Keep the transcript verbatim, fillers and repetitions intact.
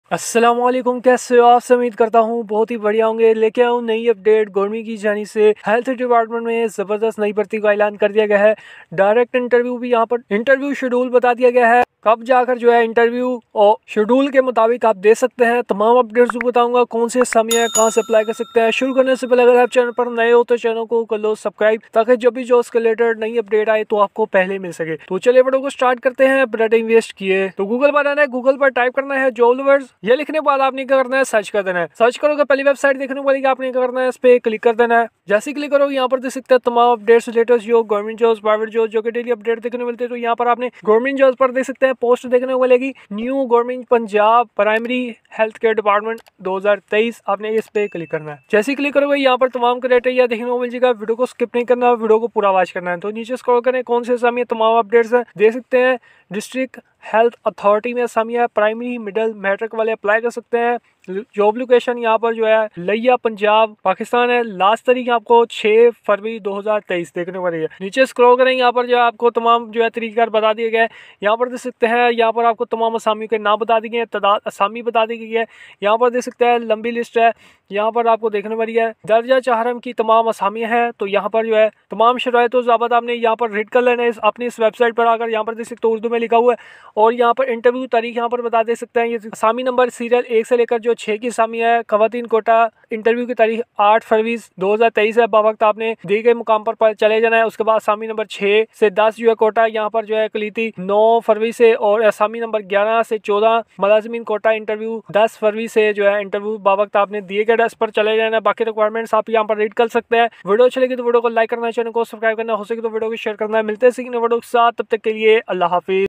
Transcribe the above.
अस्सलाम वालेकुम, कैसे हो आप? से उम्मीद करता हूँ बहुत ही बढ़िया होंगे। लेके आऊँ नई अपडेट। गवर्नमेंट की जानिब से हेल्थ डिपार्टमेंट में ज़बरदस्त नई भर्ती का ऐलान कर दिया गया है। डायरेक्ट इंटरव्यू भी यहाँ पर इंटरव्यू शेड्यूल बता दिया गया है, कब जाकर जो है इंटरव्यू और शेड्यूल के मुताबिक आप दे सकते हैं। तमाम अपडेट्स भी बताऊंगा, कौन से समय है, कहाँ से अप्लाई कर सकते हैं। शुरू करने से पहले अगर आप चैनल पर नए हो तो चैनल को कर लो सब्सक्राइब, ताकि जब भी जो उसके रिलेटेड नई अपडेट आए तो आपको पहले मिल सके। तो चलिए वीडियो को स्टार्ट करते हैं बिना टाइम वेस्ट किए। तो गूगल पर आना है, गूगल पर टाइप करना है जॉब वर्ड्स। ये लिखने के बाद आपने क्या करना है, सर्च कर देना है। सर्च करोगे पहली वेबसाइट देखने को मिलेगी, आपने क्या करना है, इस पे क्लिक कर देना है। जैसे क्लिक करोगे यहाँ पर देख सकते हैं तमाम अपडेट्स, लेटेस्ट जो गवर्नमेंट जॉब्स, प्राइवेट जॉब जो कि डेली अपडेट देखने को मिलते हैं। तो यहाँ पर आपने गवर्नमेंट जॉब्स पर देख सकते हैं पोस्ट देखने को मिलेगी, new government Punjab primary health care department दो हज़ार तेईस। आपने इस पे क्लिक करना है। जैसे क्लिक करोगे यहाँ पर तमाम क्राइटेरिया देखने को मिल जाएगा। वीडियो को स्किप नहीं करना, वीडियो को पूरा वॉच करना है। तो नीचे स्क्रॉल करें, कौन से समय तमाम अपडेट्स है देख सकते हैं। डिस्ट्रिक्ट हेल्थ अथॉरिटी में असामियाँ है, प्राइमरी मिडिल मैट्रिक वाले अप्लाई कर सकते हैं। जॉब लोकेशन यहाँ पर जो है लिया पंजाब पाकिस्तान है। लास्ट तारीख आपको छह फरवरी दो हज़ार तेईस देखने को मिलेगी। नीचे स्क्रॉल करें, यहाँ पर जो है आपको तमाम जो है तरीकेकार बता दिए गए। यहाँ पर देख सकते हैं, यहाँ पर आपको तमाम असामियों के नाम बता दिए गए, तादाद असामी बता दी गई है। यहाँ पर देख सकते हैं लंबी लिस्ट है, यहाँ पर आपको देखने वाली है। दर्जा चाहरम की तमाम असामियाँ हैं। तो यहाँ पर जो है तमाम शराइत व ज़ाबत आपने यहाँ पर रीड कर लेना है अपनी इस वेबसाइट पर आकर। यहाँ पर देख सकते हो उर्दू में लिखा हुआ है, और यहाँ पर इंटरव्यू तारीख यहाँ पर बता दे सकते हैं। ये असामी नंबर सीरियल एक से लेकर जो छः की असामियाँ है। खवातीन कोटा इंटरव्यू की तारीख आठ फरवरी दो हज़ार तेईस है। वक्त आपने दिए गए मुकाम पर चले जाना है। उसके बाद असामी नंबर छः से दस जो है कोटा, यहाँ पर जो है कलीती नौ फरवरी से, और असामी नंबर ग्यारह से चौदह मुलाजिमीन कोटा इंटरव्यू दस फरवरी से जो है इंटरव्यू वक्त आपने दिए गए डेस्क पर चले जाना है। बाकी रिक्वायरमेंट्स आप यहाँ पर रीड कर सकते हैं। वीडियो अच्छी लगी तो वीडियो को लाइक करना, चैनल को सब्सक्राइब करना, हो सके तो वीडियो को शेयर करना है। मिलते हैं सीखने वीडियो के साथ, तब तक के लिए अल्लाह हाफिज।